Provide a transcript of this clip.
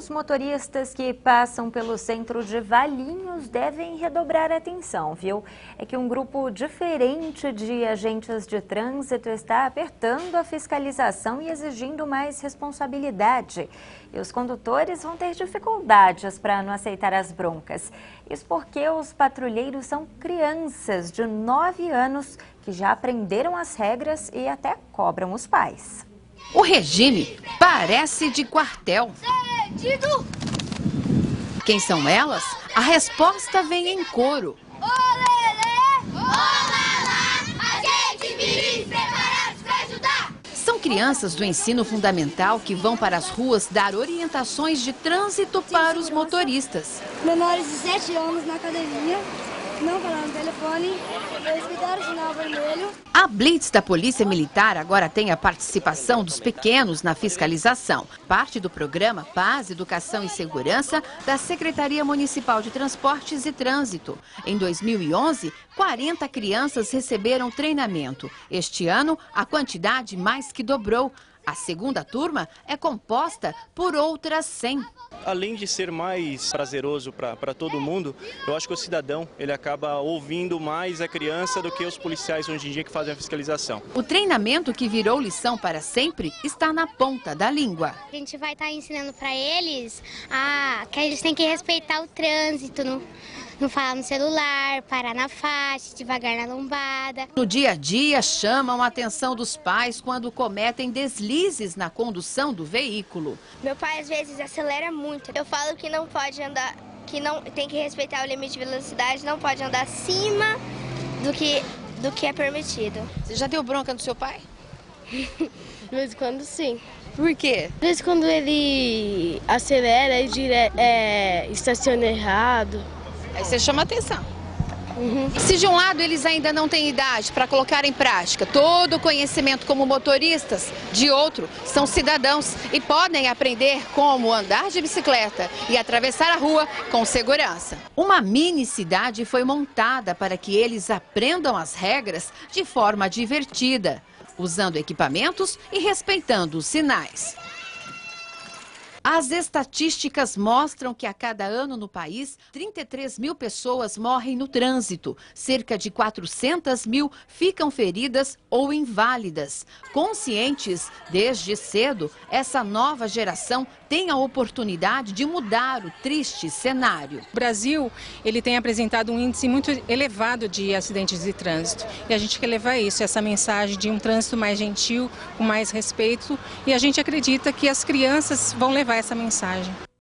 Os motoristas que passam pelo centro de Valinhos devem redobrar a atenção, viu? É que um grupo diferente de agentes de trânsito está apertando a fiscalização e exigindo mais responsabilidade. E os condutores vão ter dificuldades para não aceitar as broncas. Isso porque os patrulheiros são crianças de 9 anos que já aprenderam as regras e até cobram os pais. O regime parece de quartel. Quem são elas? A resposta vem em coro. São crianças do ensino fundamental que vão para as ruas dar orientações de trânsito para os motoristas. Menores de 7 anos na academia, não falar no telefone, respeitar o sinal vermelho. A Blitz da Polícia Militar agora tem a participação dos pequenos na fiscalização. Parte do programa Paz, Educação e Segurança da Secretaria Municipal de Transportes e Trânsito. Em 2011, 40 crianças receberam treinamento. Este ano, a quantidade mais que dobrou. A segunda turma é composta por outras 100. Além de ser mais prazeroso para todo mundo, eu acho que o cidadão ele acaba ouvindo mais a criança do que os policiais hoje em dia que fazem a fiscalização. O treinamento que virou lição para sempre está na ponta da língua. A gente vai estar ensinando para eles que eles têm que respeitar o trânsito, não falar no celular, parar na faixa, devagar na lombada. No dia a dia, chamam a atenção dos pais quando cometem deslizes na condução do veículo. Meu pai às vezes acelera muito. Eu falo que não pode andar, que não tem que respeitar o limite de velocidade, não pode andar acima do que é permitido. Você já deu bronca no seu pai? De vez em quando, sim. Por quê? Às vezes quando ele acelera e estaciona errado. Aí você chama atenção. Se de um lado eles ainda não têm idade para colocar em prática todo o conhecimento como motoristas, de outro são cidadãos e podem aprender como andar de bicicleta e atravessar a rua com segurança. Uma mini cidade foi montada para que eles aprendam as regras de forma divertida, usando equipamentos e respeitando os sinais. As estatísticas mostram que a cada ano no país, 33 mil pessoas morrem no trânsito. Cerca de 400 mil ficam feridas ou inválidas. Conscientes desde cedo, essa nova geração tem a oportunidade de mudar o triste cenário. O Brasil ele tem apresentado um índice muito elevado de acidentes de trânsito. E a gente quer levar isso, essa mensagem de um trânsito mais gentil, com mais respeito. E a gente acredita que as crianças vão levar essa mensagem.